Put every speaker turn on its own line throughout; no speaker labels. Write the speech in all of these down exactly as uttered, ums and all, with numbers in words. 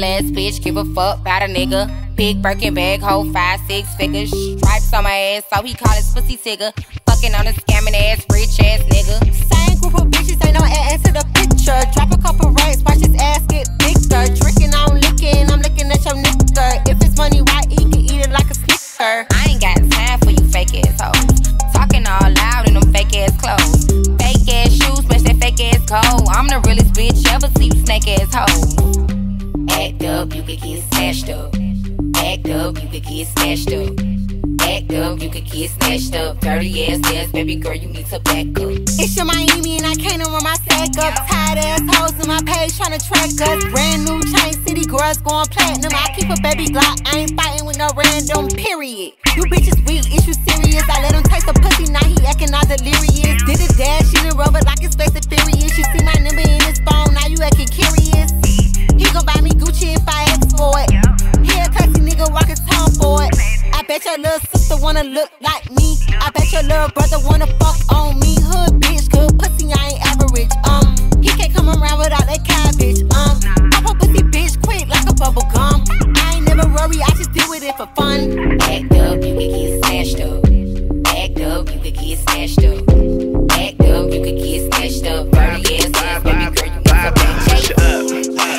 Real ass bitch, give a fuck about a nigga. Big Birkin bag, hold five, six figures. Stripes on my ass, so he call his pussy tigger. Fucking on a scamming ass, rich ass nigga.
Same group of bitches, ain't no ass to the picture. Drop a couple racks, watch his ass get bigger. Drinking, I'm licking, I'm looking at your nigga. If it's money right, he can eat it like a snicker.
I ain't got time for you fake ass hoes. Talking all loud in them fake ass clothes. Fake ass shoes, match that fake ass cold. I'm the realest bitch ever, see you snake ass hoes. Act up, you could get snatched up. Act up, you could get snatched up. Act up, you could get snatched up. Dirty ass ass, baby girl, you need to back up.
It's your Miami and I can't run my sack up. Tired ass hoes in my page tryna track us. Brand new chain city girls going platinum. I keep a baby Glock, I ain't fighting with no random, period. You bitches weak, is you serious? I let him taste the pussy, now he acting all delirious. Did a dash, she done rubber like his face is furious. You see my number in his phone, now you acting curious. He gon' buy me Gucci if I ask for it. He a classy nigga walking tall for it. I bet your little sister wanna look like me. I bet your little brother wanna fuck on me. Hood bitch, good pussy, I ain't average. Um, he can't come around without that cabbage. Um, pop a pussy bitch quick like a bubble gum. I ain't never worry, I just deal with it for fun.
Act up, you could get snatched up. Act up, you could get snatched up. Act up, you could get snatched up. Dirty ass ass, baby girl, you need to back up.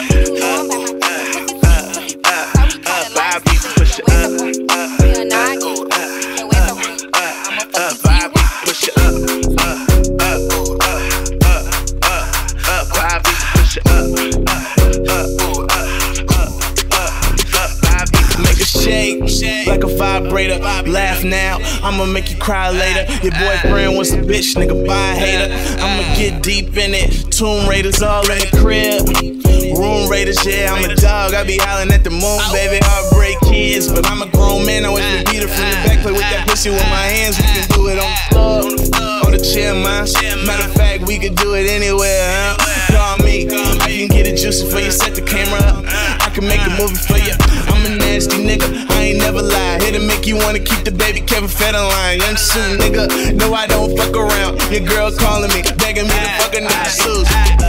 Like a vibrator, laugh now, I'ma make you cry later. Your boyfriend wants a bitch, nigga, buy a hater. I'ma get deep in it, Tomb Raiders all in the crib. Room Raiders, yeah, I'm a dog, I be howling at the moon, baby. Heartbreak kids, but I'm a grown man, I wish we beat her from the back. Play with that pussy with my hands, we can do it on the floor, on the chair, man. Matter of fact, we could do it anywhere, huh? Call me, I can get it juicy for you, set the camera up. I can make a movie for you, I'm a nasty nigga, I ain't never lie. Here to make you wanna keep the baby Kevin Federline. Young soon, nigga, no I don't fuck around. Your girl calling me, begging me to fuck her nigga Suze.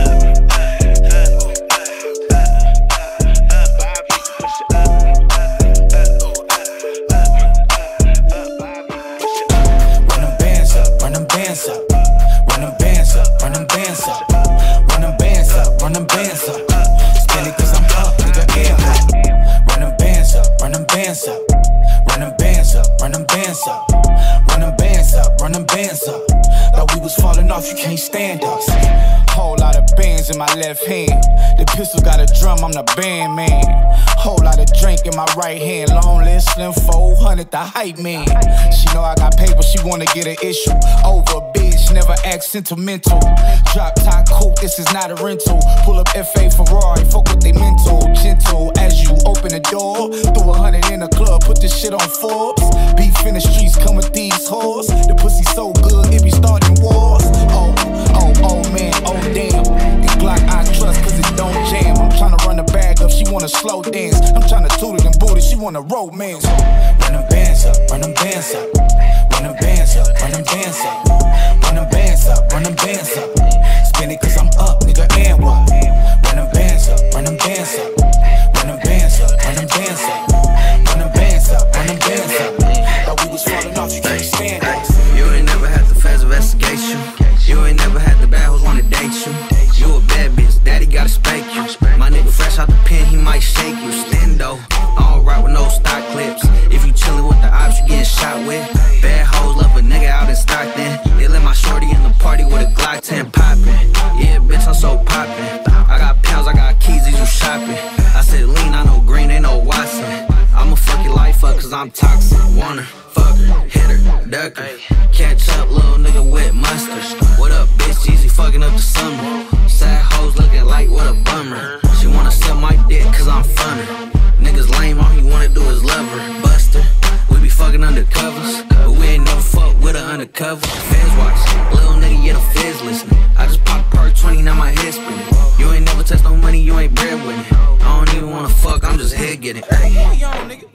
You can't stand us. Whole lot of bands in my left hand. The pistol got a drum, I'm the band man. Whole lot of drink in my right hand. Long list, slim four hundred, the hype man. She know I got paper, she wanna get an issue. Over a bitch, never act sentimental. Drop top coupe, this is not a rental. Pull up F A Ferrari, fuck with they mental. Gentle as you open the door. Throw a hundred in the club, put this shit on Forbes. Beef in the streets, come with these whores. The pussy so good, it be starting wars. Oh, oh, oh man, oh damn. The Glock I trust cause it don't jam. I'm tryna run the bag up, she wanna slow dance. I'm tryna toot it and boot it, she wanna romance. Run them bands up, run them bands up. Run them bands up, run them bands up. Run them bands up, run them bands up. Spin it cause I'm up, nigga, and what? Run them bands up, run them bands up. Run them bands up, run them bands up. Run them bands up, run them bands up. Thought we was falling off, you can't stand us.
You ain't never had the fast investigation. You ain't never had the bad hoes wanna date you. You a bad bitch, daddy gotta spank you. My nigga fresh out the pen, he might shake you. Stand though, I don't ride with no stock clips. If you chillin' with the ops, you getting shot with. Bad hoes love a nigga out in Stockton. They let my shorty in the party with a Glock ten poppin'. Yeah, bitch, I'm so poppin'. I got pounds, I got keys, these you shopping. I said lean, I know green, they know Watson. I'ma fuck your life up cause I'm toxic. Wanna fuck her, hit her, duck her. Catch up, little nigga with mustard. What up, bitch? Easy fucking up the summer. Sad hoes looking like what a bummer. She wanna suck my dick cause I'm funner. Niggas lame, all he wanna do is love her. Buster, we be fucking undercovers, but we ain't never fuck with her undercover. Feds watch, little nigga, yeah, the feds listening. I just popped a perk twenty, now my head spinning. You ain't never touched no money, you ain't bread with it. I don't even wanna fuck, I'm just head getting. What we on, nigga?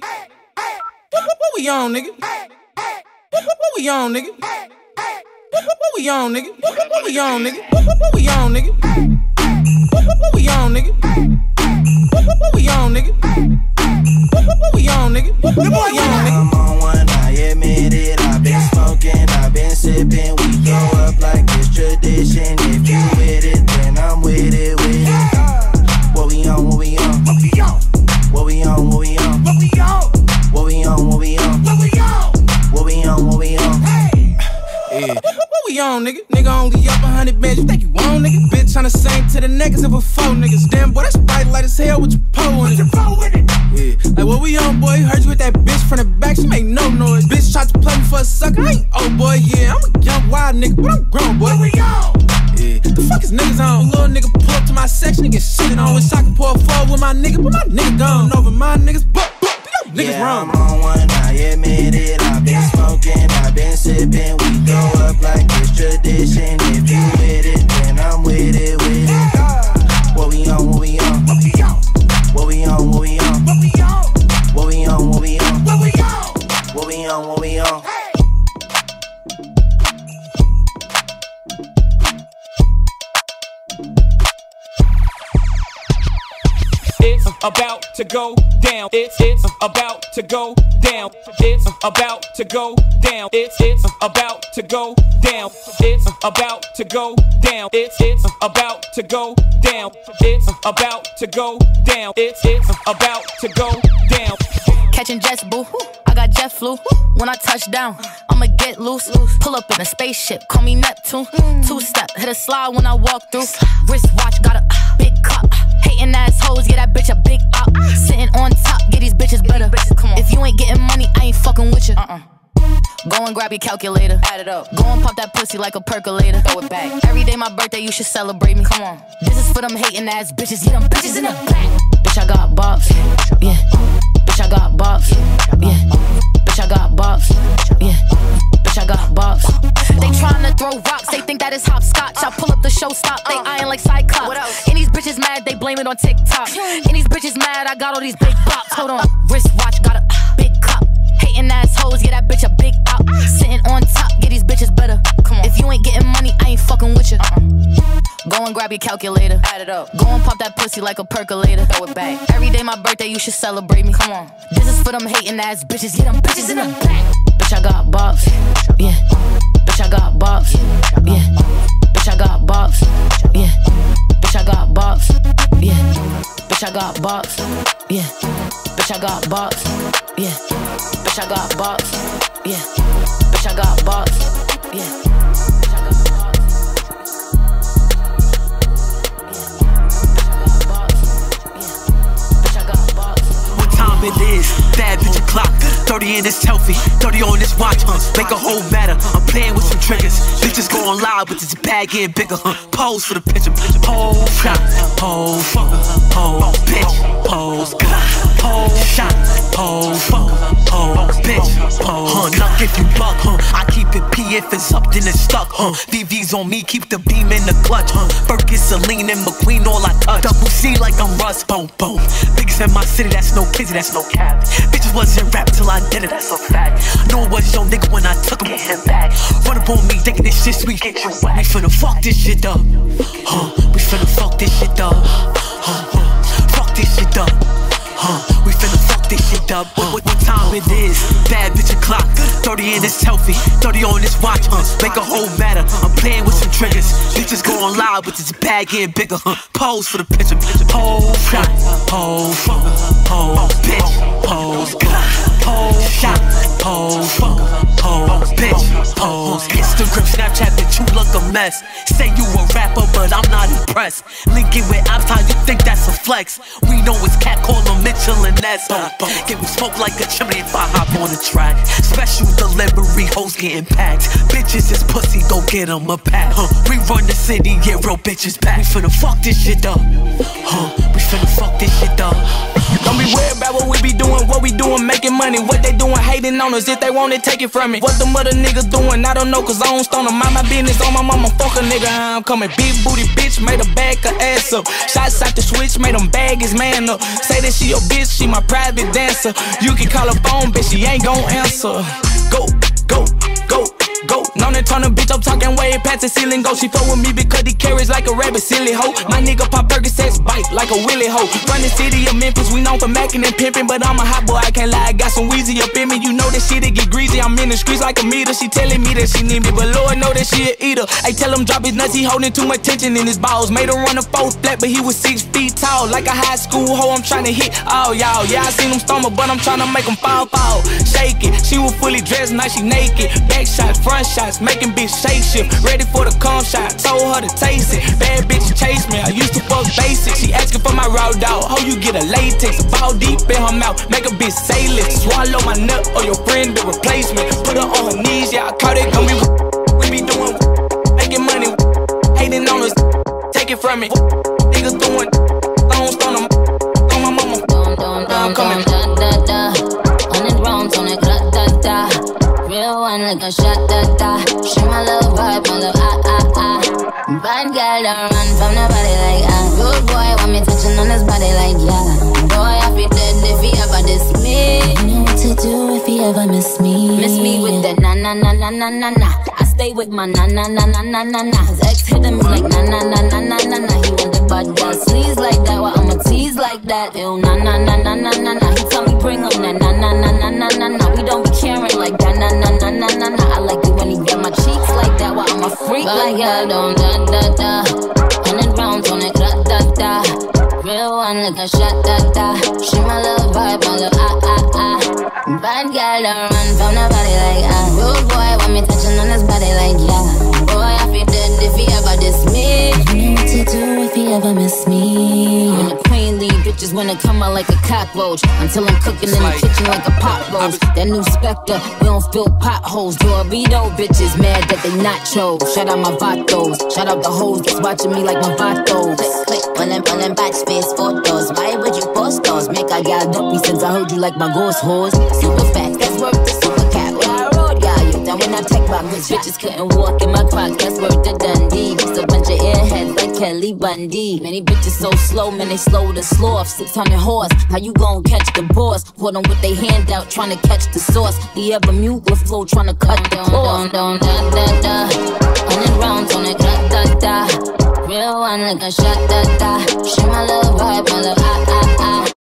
What we on, nigga? What we on, nigga? What we on, nigga? What we on, nigga? What we on, nigga? What we on, nigga?
What we on, nigga? What we on, nigga? What we on, nigga?
I'm on one, I admit it. I've been smoking, I've been sipping. We throw up like it's tradition. If you with it, then I'm with it, with it. What we on, what we on? What we on? What we on, what we on? What we on? What we on, what we on? What we on? What we on, what we on?
Yeah. What we on, nigga? Nigga only up a hundred bands. You think you on, nigga? Bitch tryna sing to the niggas of a four niggas. Damn, boy, that's bright light as hell with your pole in it. Yeah. Like, what we on, boy? Heard you with that bitch from the back. She make no noise. Bitch tried to play me for a sucker. I ain't old, boy. Yeah, I'm a young wild nigga, but I'm grown, boy. What we on? Yeah. The fuck is niggas on? Little nigga pull up to my section and get shit on. Wish I could pour a four with my nigga, but my nigga gone over my niggas. But, but, niggas
yeah,
wrong.
I'm on one, I admit it. I've been smoking, I've been sipping. We throw up like it's tradition. If you with it, then I'm with it, with it. What we on, what we on? What we on? What we on, what we on? What we on? What we on, what we on? What we on? What we on, what we on?
It's about to go down. It's it's about to go down. It's about to go down. It's it's about to go down. It's about to go down. It's it's about to go down. It's about to go down. It's it's about to go down.
Catching jets, boo. I got jet flu. When I touch down, I'ma get loose. Pull up in a spaceship, call me Neptune. Two step, hit a slide when I walk through. Wrist watch, got a big cup. Hating assholes, get that bitch a big up. Sitting on top, get these bitches better. If you ain't getting money, I ain't fucking with you. Uh-uh. Go and grab your calculator, add it up. Go and pop that pussy like a percolator. Throw it back. Every day my birthday, you should celebrate me. Come on. This is for them hating ass bitches. Get them bitches in the back. Bitch, I got bops. Yeah. Bitch, I got bops. Yeah. Bitch, I got bops. Yeah. Bitch, I got bops. They tryna throw rocks, they think that is hopscotch. I pull up the show stop, they eyeing like Cyclops. And these bitches mad, they blame it on TikTok. And these bitches mad, I got all these big bops. Hold on, wrist watch, got a big cup. Hating assholes, get that bitch a big up. Sitting on top, get these bitches better. Come on. If you ain't getting money, I ain't fucking with you. Uh-uh. Go and grab your calculator, add it up. Go and pop that pussy like a percolator. Throw it back. Every day my birthday, you should celebrate me. Come on. This is for them hating ass bitches. Get them bitches in the back. Bitch, I got bops. Yeah. Bitch, I got bops. Yeah. Bitch, I got bops. Yeah. Bitch, I got bops. Yeah. Bitch, I got bops. Yeah. Bitch, I got bops. Yeah. Bitch, I got bops. Yeah. Bitch, I got bops. Yeah.
It is bad bitch o'clock, thirty in this selfie, thirty on this watch, huh? Make a whole matter. I'm playing with some triggers. Bitches going live with this bag getting bigger, huh? Pose for the picture, pose shot, pose, pose, bitch, pose, pose shot, pose, pose, bitch, pose. Huh? Luck if you buck, huh? I keep it P if it's up, then it's stuck, huh? V V's on me, keep the beam in the clutch, huh? Burkett, Celine, and McQueen, all I touch. Double C like I'm Russ, boom, boom. Biggest in my city, that's no kizzy, that's no cap. Bitches wasn't rap till I did it, that's a fact. Know it was your nigga when I took him, get him back. Run up on me, thinking this shit sweet, get you whack. We finna fuck this shit up, huh? We finna fuck this shit up, huh? huh. Fuck this shit up, huh? We finna fuck this shit up. What, what, what time it is? Bad bitch o'clock, thirty in this selfie, thirty on this watch, huh? Make a whole matter. I'm playing with some triggers. Bitches going live with this bag getting bigger, huh? Pose for the picture, pose shot, pose, pose, bitch, pose, pose shot, pose, pose, bitch, pose. Instagram, Snapchat, bitch, you look a mess. Say you a rapper, but I'm not impressed. Linking with Apps, you think that's a flex? We know it's cat, call them Mitchell and Ness. Get me smoke like a chimney if I hop on the track. Special delivery, hoes getting packed. Bitches is pussy, go get them a pack. Huh? We run the city, get real bitches back. We finna fuck this shit up. Huh? We finna fuck this shit up.
Don't be worried about what we be doing, what we doing, making money. What they doing, hating on us, if they want it, take it from me. What them other niggas doing, I don't know, cause I don't stone them. Mind my business on my mama, fuck a nigga, I'm coming. Big booty bitch, made her back her ass up. Shots out the switch, made them bag his man up. Say that she your bitch, she my private dancer. You can call her phone, bitch, she ain't gon' answer. Go, go, go, go, known
tryna turn a bitch up, talking way past the ceiling go. She fuck with me because he carries like a rabbit, silly hoe. My nigga pop Percocets, bite like a willy hoe. Run the city of Memphis, we known for macking and pimping, but I'm a hot boy, I can't lie, I got some Weezy up in me. You know that shit, it get greasy, I'm in the streets like a meter. She telling me that she need me, but Lord know that she a eater. I tell him drop his nuts, he holding too much tension in his balls. Made her run a four flat, but he was six feet tall. Like a high school hoe, I'm tryna hit all y'all. Yeah, I seen him stumble, but I'm tryna make him fall, fall. Shake it, she was fully dressed, now she naked. Back shots, front shots, making bitch shake shift. Ready for the cum shot, told her to taste it. Bad bitch chase me, I used to fuck basic. She asking for my raw dog, how you get a latex? A ball deep in her mouth, make a bitch say less. Swallow my nut or your friend to replace me. Put her on her knees, yeah, I caught it, gon' be we be doing, making money, hating on us, take it from me. Niggas doing, stones on them, on my mama.
Dun, dun, dun, dun, da, da, da. Hundred rounds on it, da, da, da. Real one like a shot, da, da. She my little vibe, my little ah, ah, ah. Bad girl don't run from nobody like ah. Good boy want me touching on his body like yeah. Boy, I feel dead if he ever diss me. I know what to do if he ever miss me. Miss me with that na na na na na na na. I stay with my na na na na na na na. His ex hit him like na na na na na na na. He want the bad girl sleaze like that, well I'ma tease like that. Ew na na na na na na na. He tell me bring him na na na na na na na na. We don't be caring like that na na na na na na. I like it when he get my cheeks like that, well I'm a freak like that. Don't da da da. Hundred rounds on it, da da da. Real one like a shot, da da. She my little vibe, my little ah ah ah. Bad girl don't run from nobody like ah. Rude boy want me touching on his body like yeah. Boy I feel dead if he ever diss me. I know what to do if he ever miss me. When the queen leave, bitches wanna come out like a cockroach. Until I'm cooking in the kitchen like a pot roast. That new Spectre, we don't fill potholes. Dorito bitches mad that they nachos. Shout out my vatos, shout out the hoes that's watching me like my vatos. Click click, pulling pulling back space photos. Why would you post those? Make a gal dumpy since I heard you like my ghost hoes. Super facts, that's worth the super cat. Where I rode, got you down when I take back. Cause bitches couldn't walk in my crocs, that's worth the Dundee. Just a bunch of airheads like Kelly Bundy. Many bitches so slow, man, they slow to sloth. six hundred horse, how you gon' catch the boss? Put them with they hand out, trying to catch the sauce. The ever mute with flow, trying to cut the cloth. Down, down, da, da, da. Hundred rounds on it, da, da, da. Real one like a shot, da, da. She my little vibe, my little ah, ah, ah.